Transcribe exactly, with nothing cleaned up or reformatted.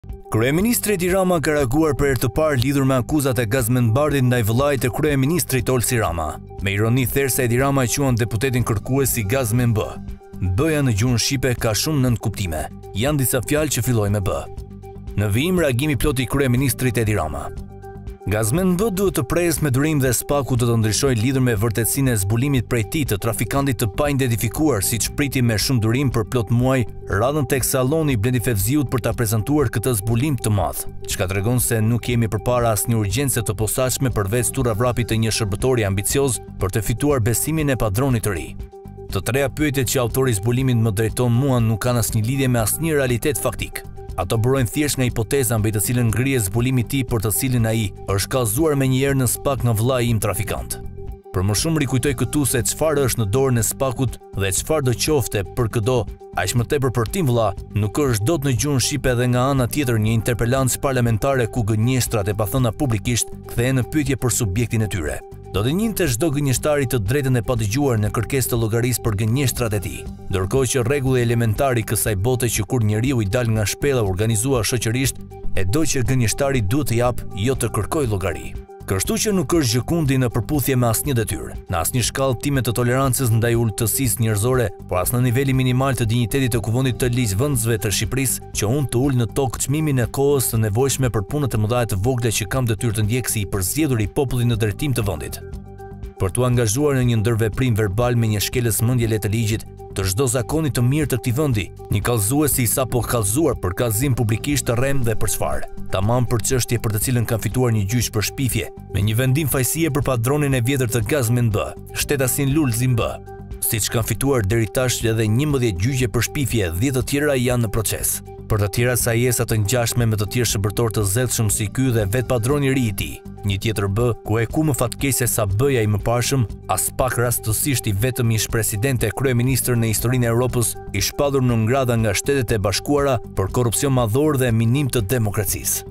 Kryeministri Edi Rama ka reaguar për herë të parë lidhur me akuzat e gazmendbardhit ndaj vëllait të kryeministrit Olsi Rama. Me ironi therse Edi Rama e quan deputetin kërkues si gazmen B. B-ja në gjuhën shqipe ka shumë nënt kuptime. Janë disa fjalë që fillojnë me B. Në vijim reagimi plot i kryeministrit Edi Rama. Gazmen B duhet të presë me durim dhe spaku do të ndryshojë lidhur me vërtetësinë e zbulimit prej tij të trafikantit të pa-identifikuar, siç priti me shumë durim për plot muaj radhën tek salloni i Blendi Fevziut për ta prezantuar këtë zbulim të madh, çka tregon se nuk kemi përpara asnjë urgjencë të posaçme përveç turravrapit të një shërbëtori ambicioz për të fituar besimin e padronit të ri. Të treja pyetjet që autori i zbulimit më drejton mua nuk kanë asnjë lidhje me asnjë realitet faktik. Ato burojnë thjesht nga hipoteza mbi të cilën ngrihet zbulimi i tij për të cilin ai është kallëzuar menjëherë në spak nga vllai im trafikant. Për më shumë rikujtoj këtu se çfarë është në dorën e spakut dhe çfarë do qofte për këdo, aq më tepër për tim vëlla, nuk është dot në gjuhën shqipe dhe nga ana tjetër një interpelancë parlamentare ku gënjeshtrat e pathëna publikisht kthehen në pyetje për subjektin e tyre. Do të njinte çdo gënjeshtari të drejtën e padëgjuar në kërkesë të llogarisë për gënjeshtrat e tij, ndërkohë që rregulli elementar i kësaj bote që kur njeriu i dal nga shpella organizuar shoqërisht, e do që gënjeshtari duhet të jap, jo të kërkojë llogari. Kështu që nuk është gjëkundi në përputhje me asnjë detyrë, në asnjë shkallë time të tolerancës ndaj ulëtësisë njerëzore, por as në niveli minimal të dinjitetit të kuvendit të ligjvëndësve të Shqipërisë, që unë të ul në tokë çmimin e kohës të nevojshme për punët e mëdha të vogla që kam detyrë të ndjek si i përzgjedhur i popullit në drejtim të vendit. Për t'u angazhuar në një ndërveprim verbal me një shkelës mendjele të ligjit, të çdo zakoni të mirë të këtij vendi, një kallëzues si sapo kallëzuar për kallëzim publikisht të rrem dhe për çfarë, tamam për çështje për të cilën kanë fituar një gjyq për shpifje, me një vendim fajësie për padronin e vjetër të Gazmen B, shtetasin Lulzim B. Siç kanë fituar deri tash edhe njëmbëdhjetë gjyqe për shpifje, dhjetë të tjera janë në proces. Për të tjera sajesa të ngjashme me të tjerë shërbëtor të zellshëm si ky dhe vet padroni i ri i tij. Një tjetër B, ku e ku më fatkeqëse sa B-ja i mëparshëm, as pak rastësisht i vetëm ish presidente e kryeministër në historinë e Europës, i shpallur në ngrada nga Shtetet e Bashkuara për korrupsion madhor dhe minim të demokracisë.